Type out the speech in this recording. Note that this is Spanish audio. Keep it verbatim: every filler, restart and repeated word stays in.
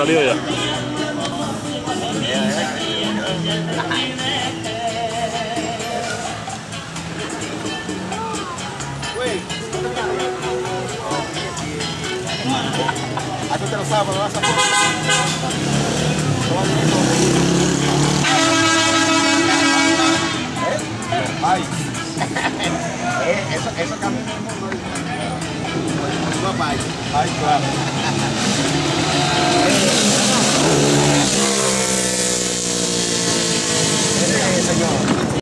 salió ya. ¿A tú te lo sabes, lo vas a poner? Ay. Eso, eso cambia el mundo. Ay, claro. Señor.